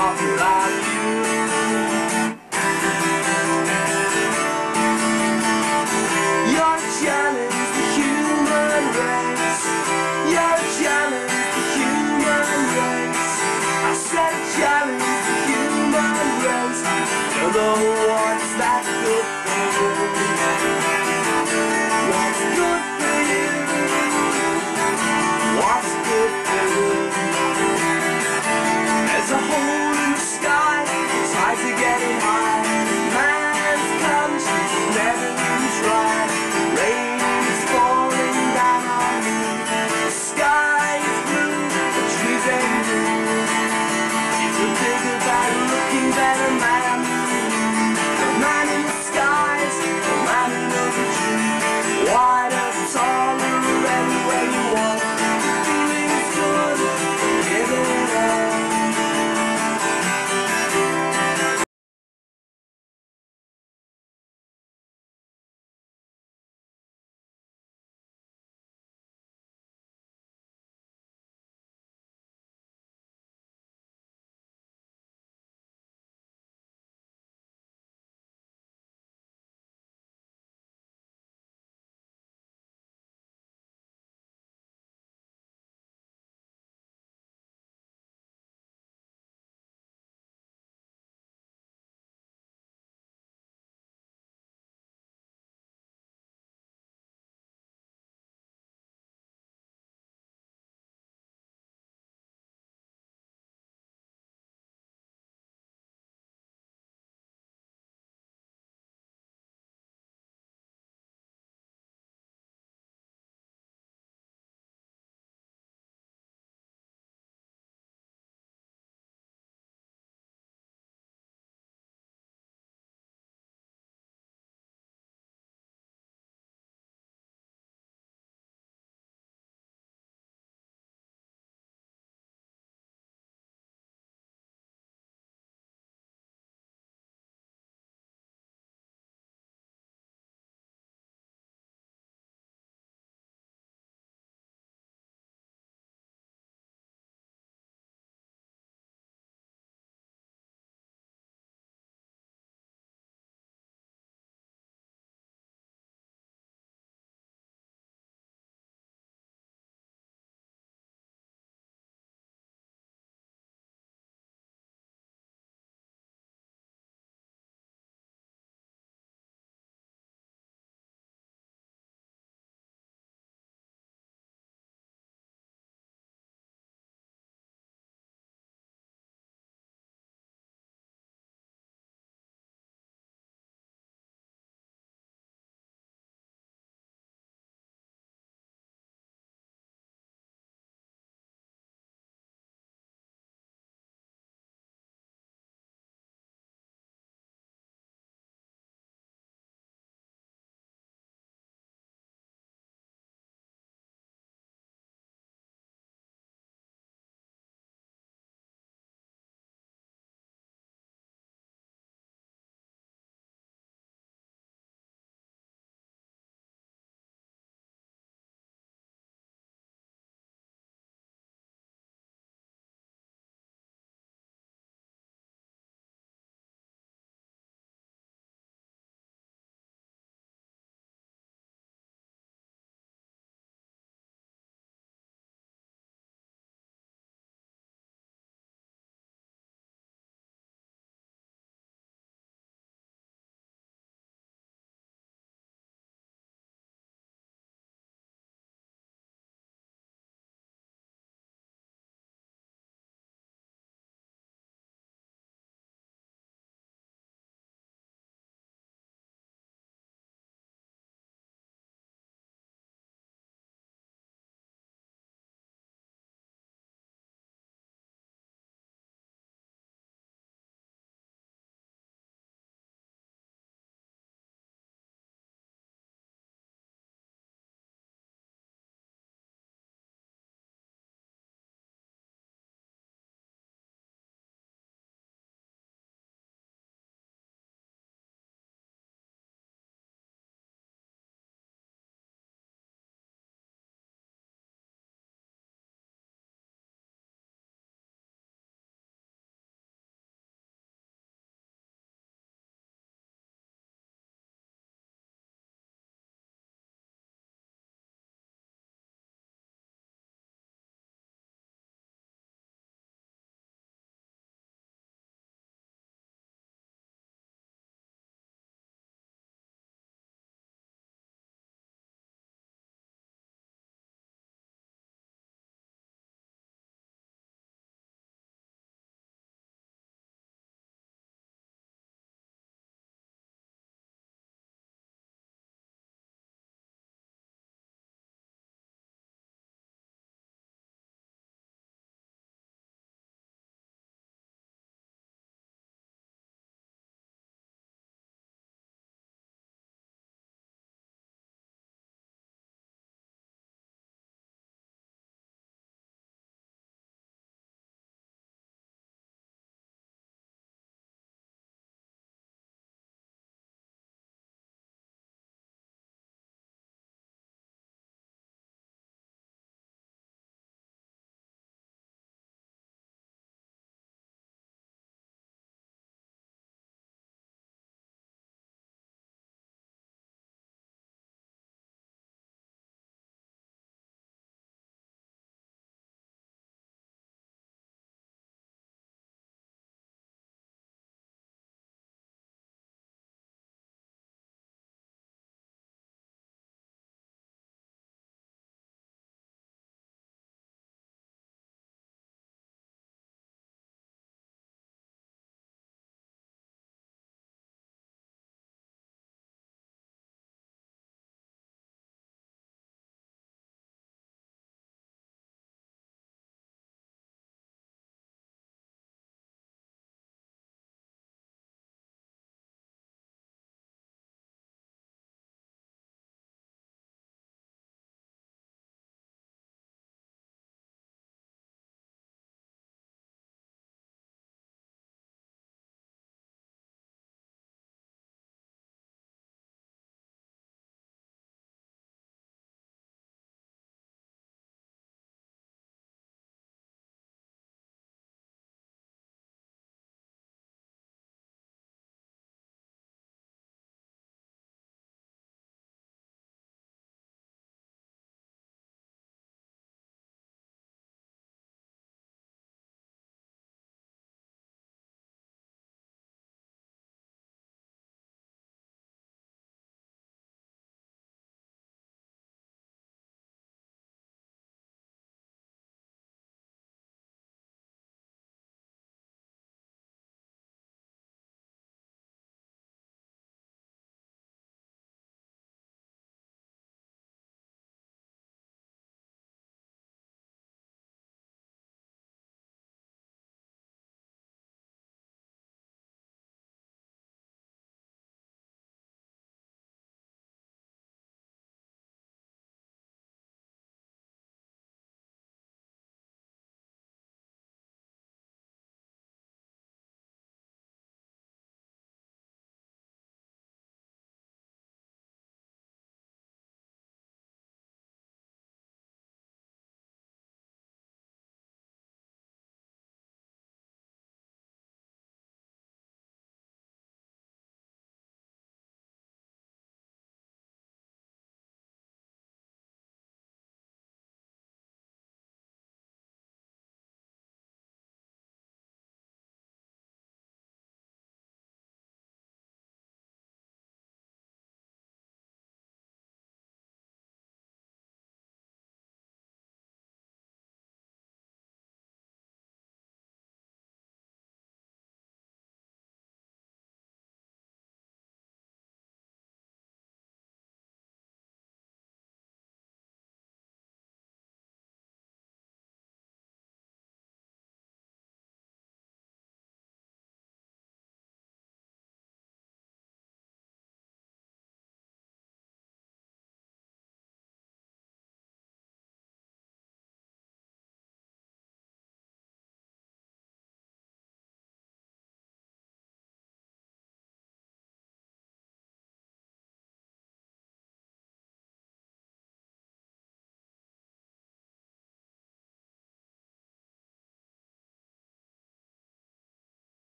talking like you. You're a challenge to human race. You're a challenge to human race. I said a challenge to human race. Don't know what's that good for you. What's good for you? What's good for you? There's a hole in the sky, try to get it high. Man's conscience never been tried. Rain is falling down on me. The sky is blue, the trees ain't blue. If you think about looking better, man,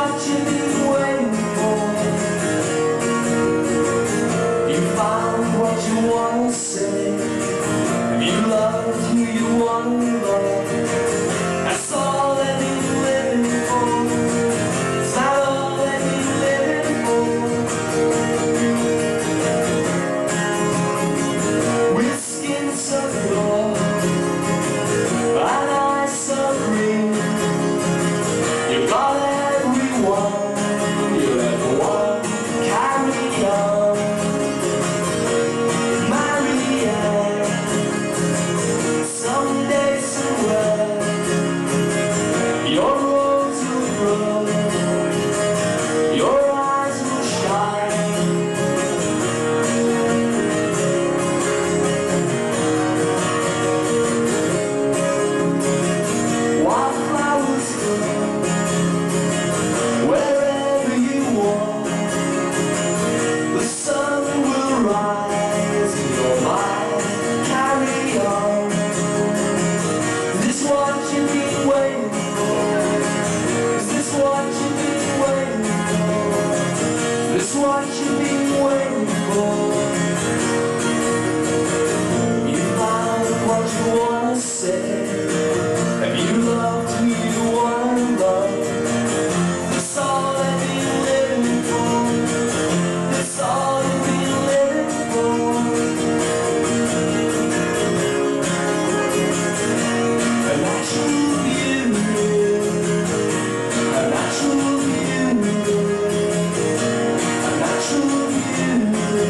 what you've been waiting for. You found what you want to say. Have you loved who you want to love? That's all that you're living for. Is that all that you're living for? With skin so pure and eyes so green, you got everyone you ever want. Carry on, Marianne. Someday, somewhere, your rose will grow, your eyes will shine. Wildflowers grow wherever you walk. The sun will rise in your mind. Carry on. Is this what you've been waiting for? Is this what you've been waiting for? Is this what you've been waiting for? You found what you want to say. Have you loved who you want to love? That's all that you're living for. That's all you've been living for. A natural beauty, a natural beauty, a natural beauty,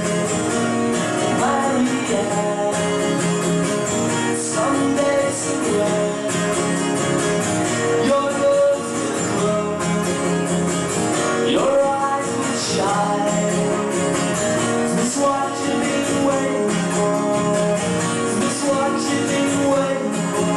Marianne. Someday, somewhere, your rose will grow, your eyes will shine. Is this what you've been waiting for? Is this what you've been waiting for?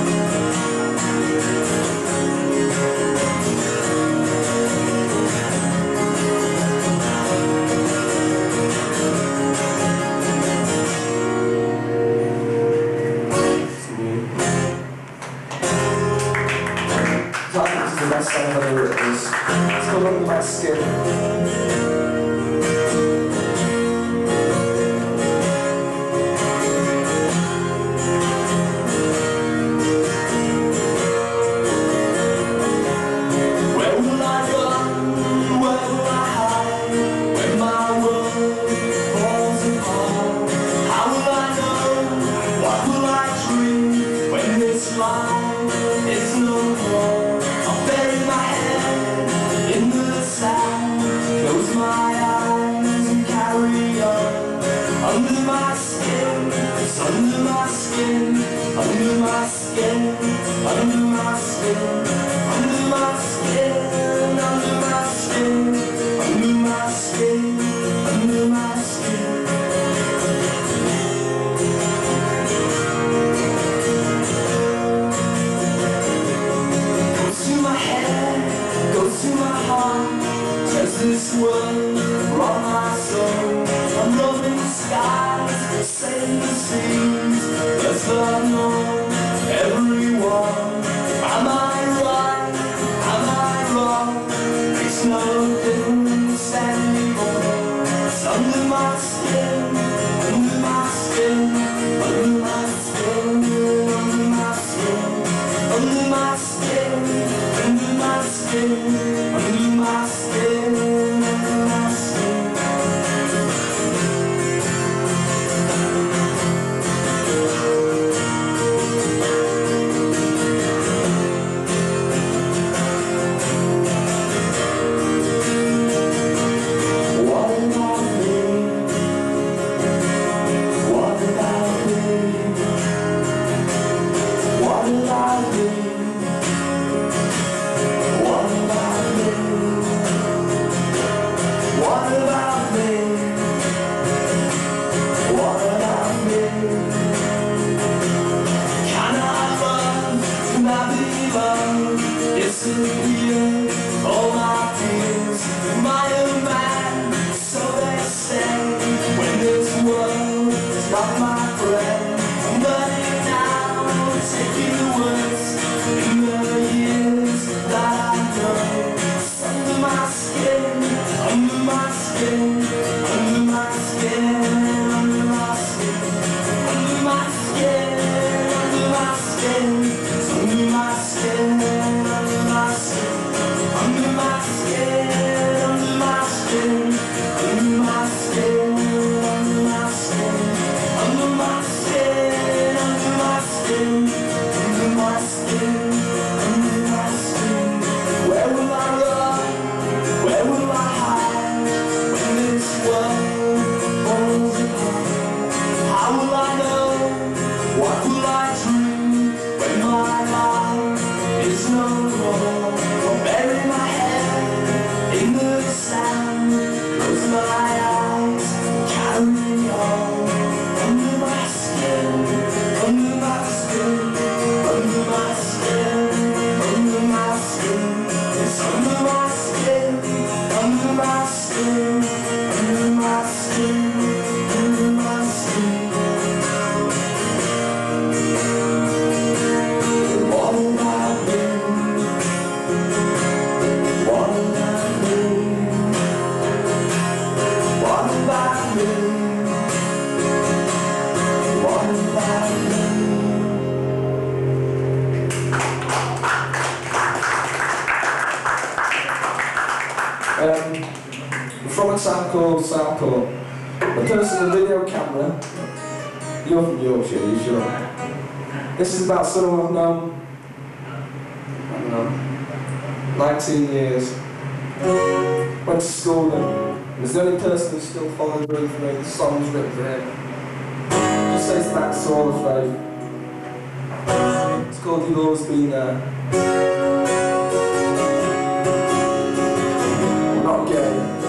I think this is the best song I've ever written. It's called Under My Skin. Where will I run? Where will I hide? When my world falls apart, how will I know? What will I dream when this life is no more? I'll bury my head in the sand, close my eyes and carry on. Under my skin, it's under my skin, under my skin, under my skin, under my skin, under my skin, under my skin, under my skin. Goes to my head, goes to my heart, says this word from my soul. I'm loving the skies, sailing the seas, let's love know everyone. Am I right? Am I wrong? Makes no difference anymore. It's under my skin, under my skin, under my skin, under my skin, under my skin, under my skin, under my skin, under my skin. What about me? What about me? What about me? What about me? What about me? What about me? Can I love? Can I be loved? Disappear all my fears. Am I a man? So they say. When this world is not my friend, I'm learning now to take you words in the years that I know. my skin, under my skin, under my skin, under my skin, under my skin, under my skin, under my skin, under my skin, under my skin, under my skin. Where will I run? Where will I hide when this world falls apart? How will I know? What will I dream when my life is no more? I'll bury my head in the sand, close my eyes, carry on. Under my skin, under my skin, under my skin, under my skin. It's under my skin, under my skin, under my skin, under my skin. What have I been? What have I been? What have I been? What have I been? From a town called Southport. The person with the video camera. You're from Yorkshire, you sure? This is about someone I've known, I don't know, 19 years. Went to school and he's the only person who still follows me for me. The song's written for him. Just says thanks to all of faith. It's called You've Always Been There. I'm not gay.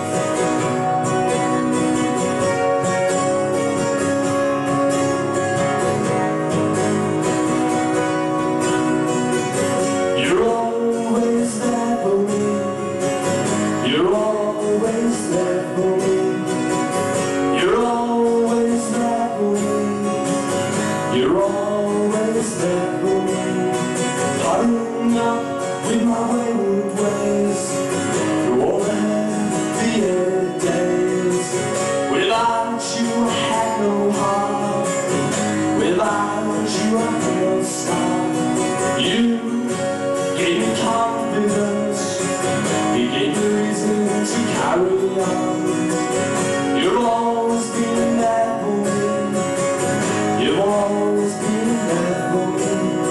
You're always there for me. You're always there for me. You're always there for me. You're always there for me. Putting up with my wayward ways through all the heavier days. Without you I had no heart. Without you I had no start. You gave me confidence. You gave me reason to carry on. You've always been there for me. You've always been there for me.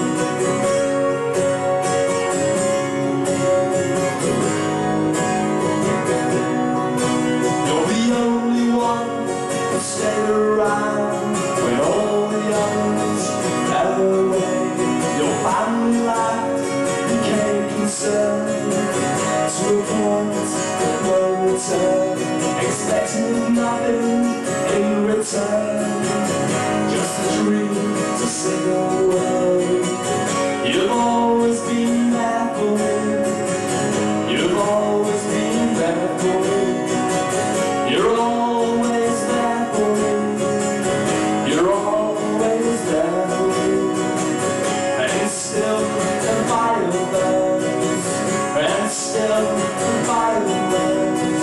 You're the only one who stayed around when all the others fell away. Your family life became concerned to a point of no return, expecting nothing in return, just a dream to sing away. You've always been there for me. You've always been there for me. You're always there for me. You're always there for me. And still the fire burns. And still the fire burns.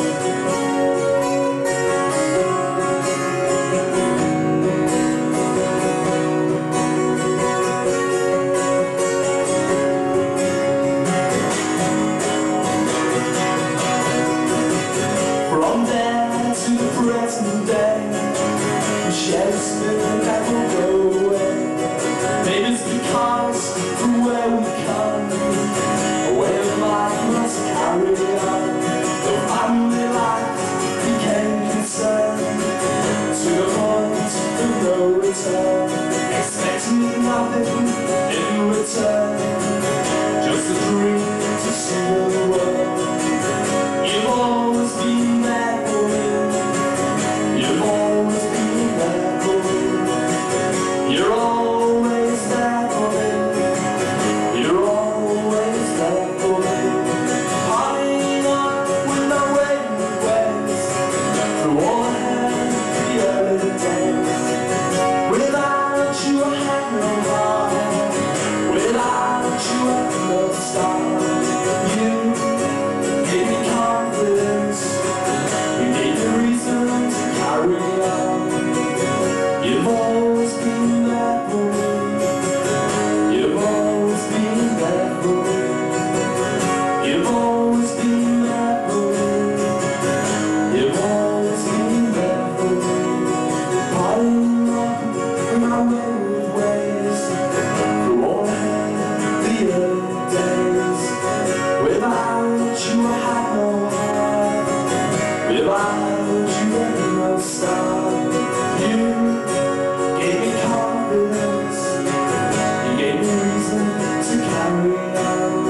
happier days. Without you I had no heart. Without you there was no start. You gave me confidence. You gave me reason to carry on.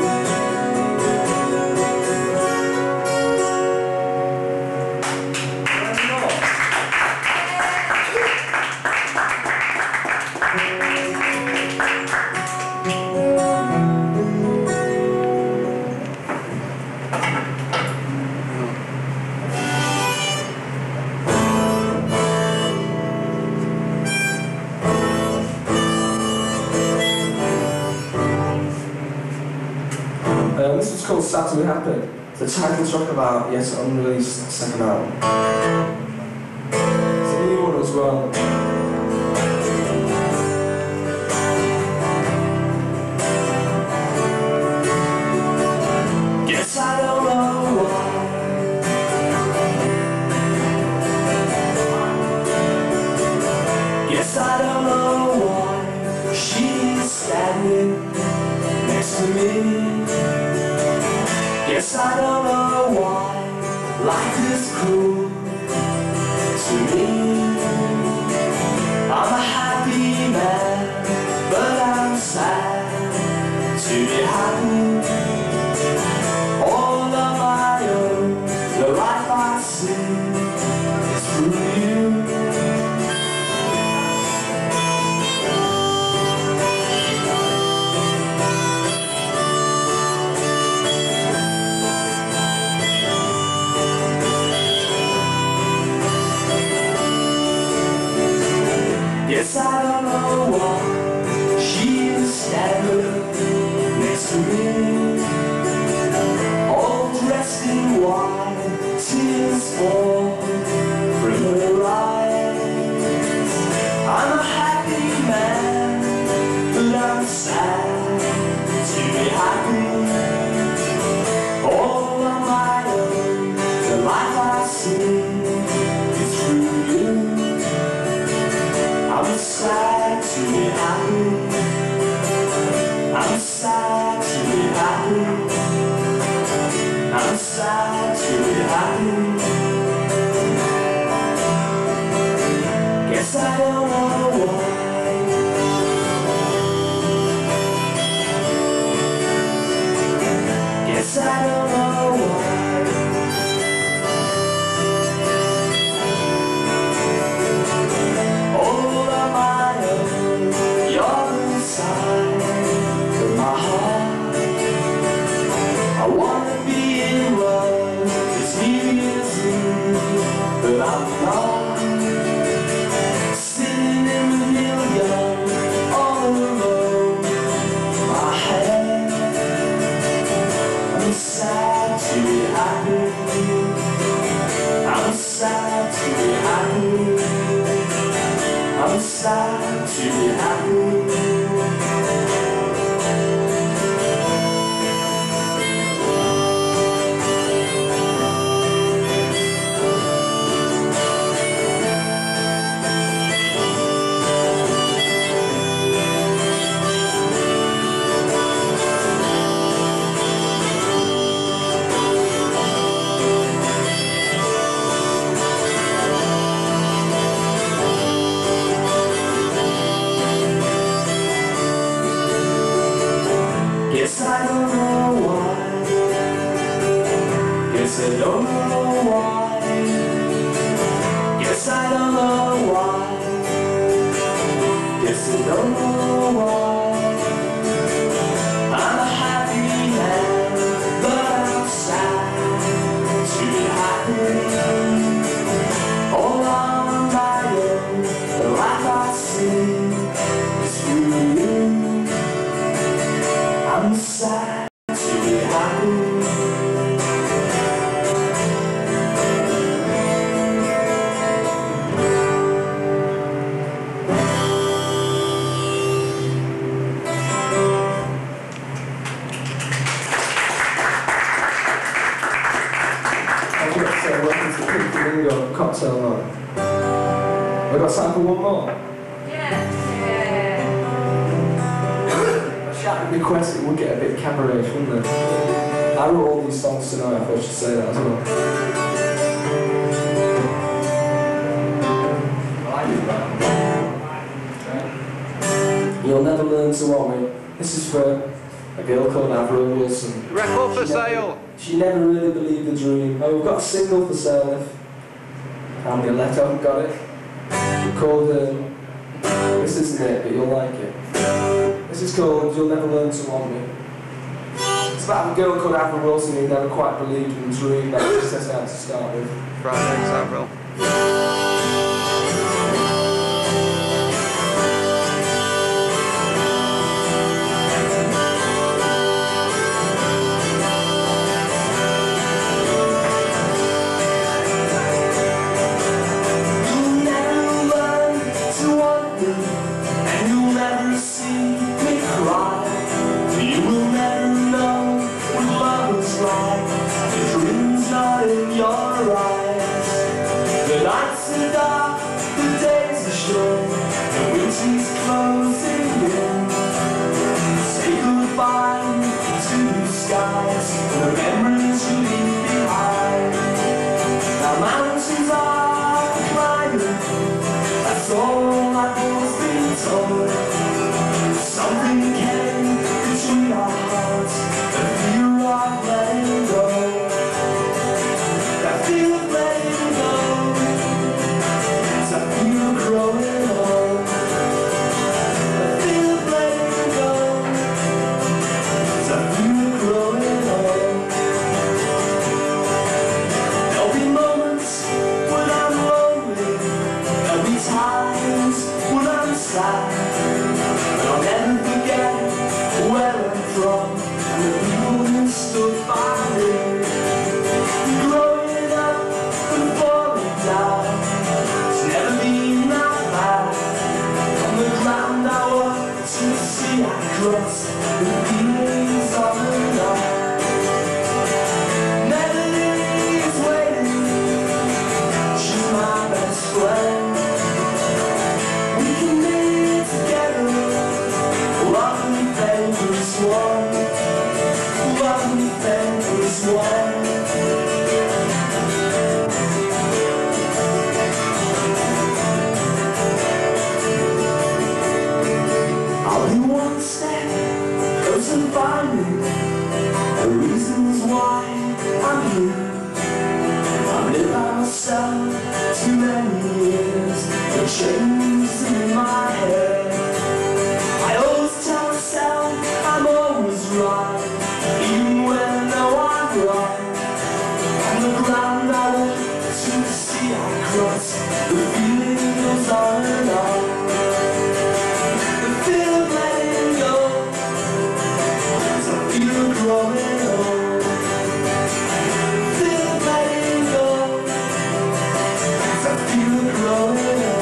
This is called Sad to Be Happy. It's a title track about yet unreleased second album. It's a new one as well. Guess I don't know why. Guess I don't know why she's standing next to me. Guess I don't know why life is cruel to me. I'm a happy man, but I'm sad to be happy. All on my own, the life I see is through you. Guess I don't know why she is standing next to me, all dressed in white, tears fall from her eyes. I'm a happy man, but I'm sad to be happy. All on my own, the life I see is through you. I'm sad to be happy. I'm sad to be happy. I'm sad to be happy. Guess I don't know why. Guess I don't know why. I wanna be in love this New Year's Eve, but I'm not. Sitting in the million, all alone, my head. I'm sad to be happy. I'm sad to be happy. I'm sad to be happy. Guess I don't know why. Guess I don't know why. Guess I don't know why. Guess I don't know why. I'm a happy man, but I'm sad to be happy. All on my own, the life I see is through you. I'm sad to be happy. Cocktail night. We've got time for one more. Yeah. Shout request, it would get a bit cabaret, wouldn't it? I wrote all these songs tonight, I thought I should say that as well. You'll never learn to want me. This is for a girl called Avril Wilson. Record for sale. She never really believed the dream. Oh, we've got a single for sale if how many left? I haven't got it. Called this isn't it, but you'll like it. This is called You'll Never Learn to Want Me. It's about a girl called Avril Wilson who never quite believed in the dream that she set out to start with. Friday's Avril. Chains in my head. I always tell myself I'm always right, even when I know I'm wrong. On the ground I look to the sea I cross. The feeling goes on and on. The fear of letting go, as I feel growing old. The fear of letting go, as I feel growing old.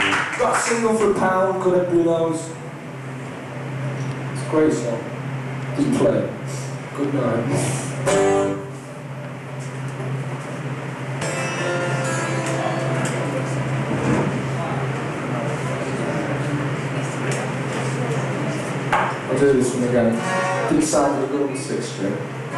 Single for £1 called Everybody Knows. It's a great song. Didn't play. Good night. I'll do this one again. Didn't sound really good on the 6th string.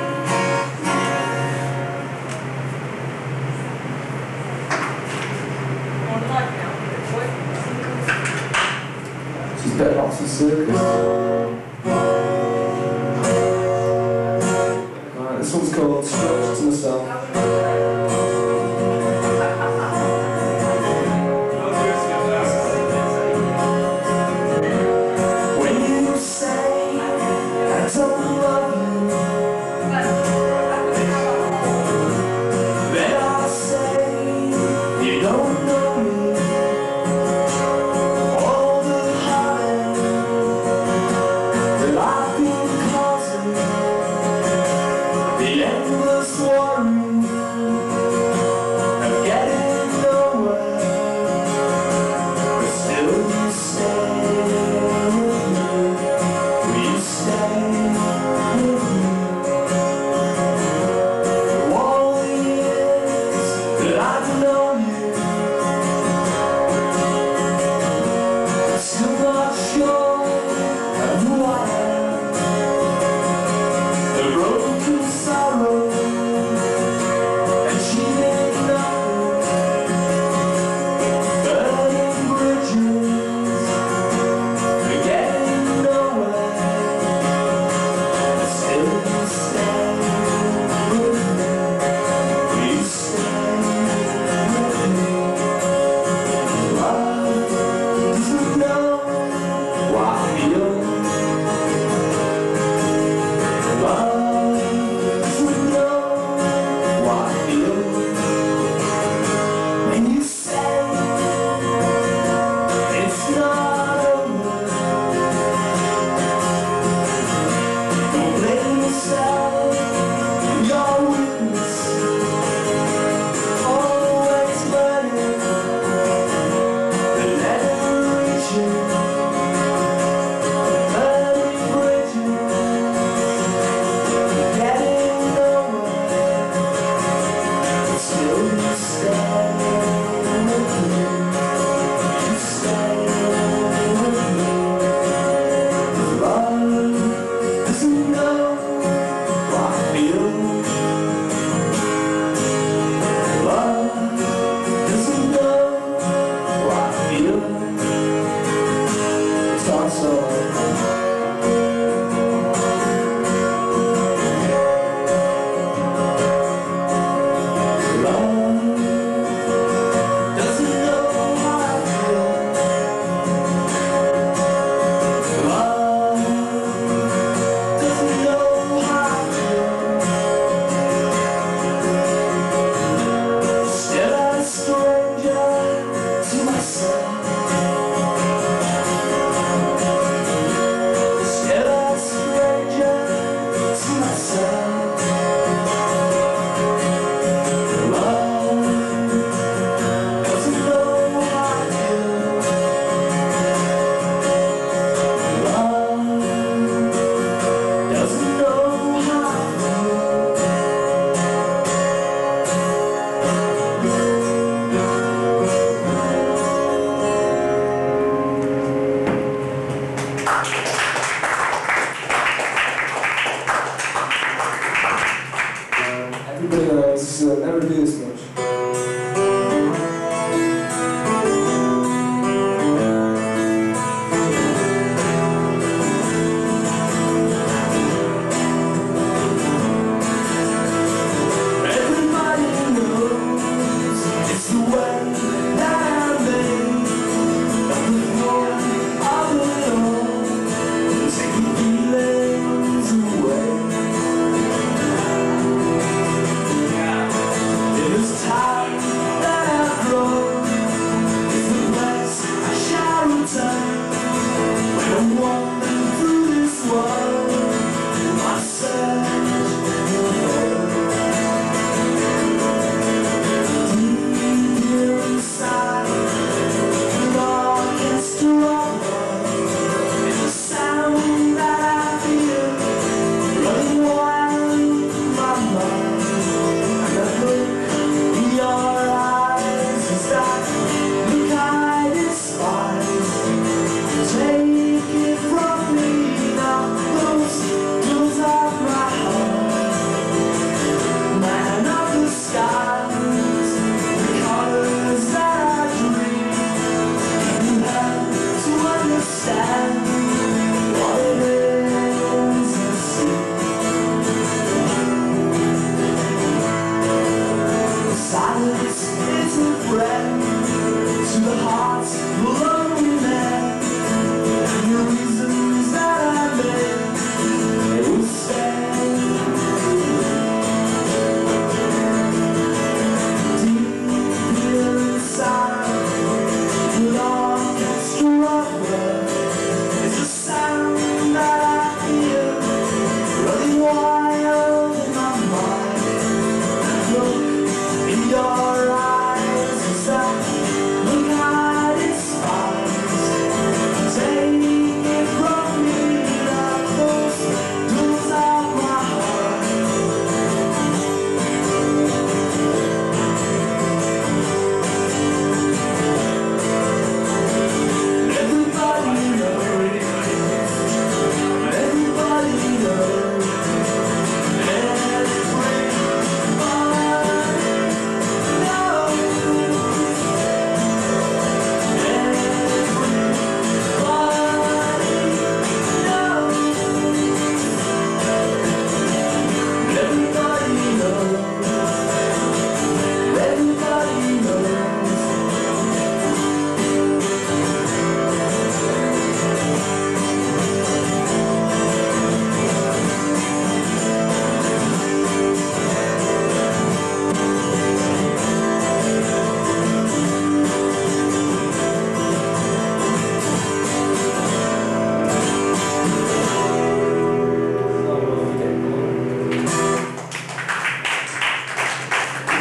This is Better Oxford Circus. Alright, this one's called Stretch to Myself. Never do this much. Everybody knows it's the way that I made. Nothing more of it all. Take the feelings away. It's time.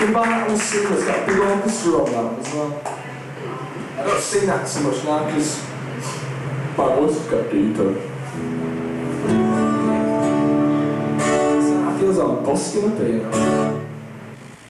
can buy that on a single, it's got a big orchestra on that as well. I don't sing that so much now because my voice has got deeper. So I feel like I'm busking up here, you know.